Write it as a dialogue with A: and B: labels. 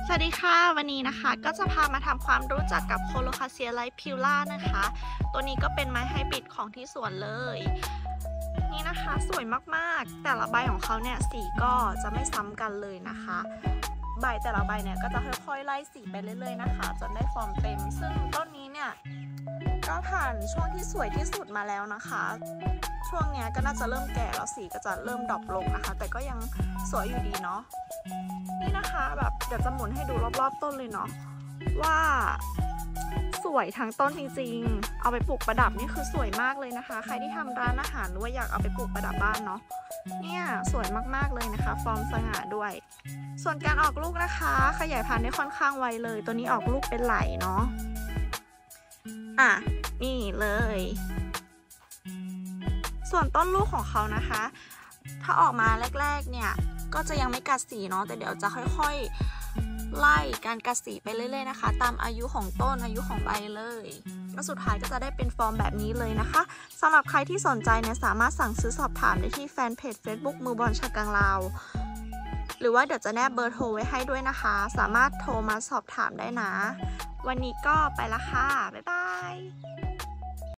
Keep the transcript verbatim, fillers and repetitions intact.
A: สวัสดีค่ะวันนี้นะคะก็จะพามาทำความรู้จักกับโคโลคาเซียไลท์พิล่านะคะตัวนี้ก็เป็นไม้ไฮบริดของที่สวนเลยนี่นะคะสวยมากๆแต่ละใบของเขาเนี่ยสีก็จะไม่ซ้ำกันเลยนะคะใบแต่ละใบเนี่ยก็จะค่อยๆไล่สีไปเรื่อยๆนะคะจนได้ฟอร์มเต็มซึ่งต้นนี้เนี่ยก็ผ่านช่วงที่สวยที่สุดมาแล้วนะคะช่วงเนี้ยก็น่าจะเริ่มแก่แล้วสีก็จะเริ่มดรอปลงนะคะแต่ก็ยังสวยอยู่ดีเนาะนี่นะคะแบบเดี๋ยวจะหมุนให้ดูรอบๆต้นเลยเนาะว่าสวยทั้งต้นจริงๆเอาไปปลูกประดับนี่คือสวยมากเลยนะคะใครที่ทำร้านอาหารหรือว่าอยากเอาไปปลูกประดับบ้านเนาะเนี่ยสวยมากๆเลยนะคะฟอร์มสง่าด้วยส่วนการออกลูกนะคะขยายพันธุ์ได้ค่อนข้างไวเลยตัวนี้ออกลูกเป็นไหลเนาะอ่ะนี่เลยส่วนต้นลูกของเขานะคะถ้าออกมาแรกๆเนี่ยก็จะยังไม่กัดสีเนาะแต่เดี๋ยวจะค่อยๆไล่การกัดสีไปเรื่อยๆนะคะตามอายุของต้นอายุของใบเลยแล้วสุดท้ายก็จะได้เป็นฟอร์มแบบนี้เลยนะคะสำหรับใครที่สนใจเนี่ยสามารถสั่งซื้อสอบถามได้ที่แฟนเพจ Facebook มือบอลชากังลาวหรือว่าเดี๋ยวจะแนบเบอร์โทรไว้ให้ด้วยนะคะสามารถโทรมาสอบถามได้นะวันนี้ก็ไปละค่ะบ๊ายบาย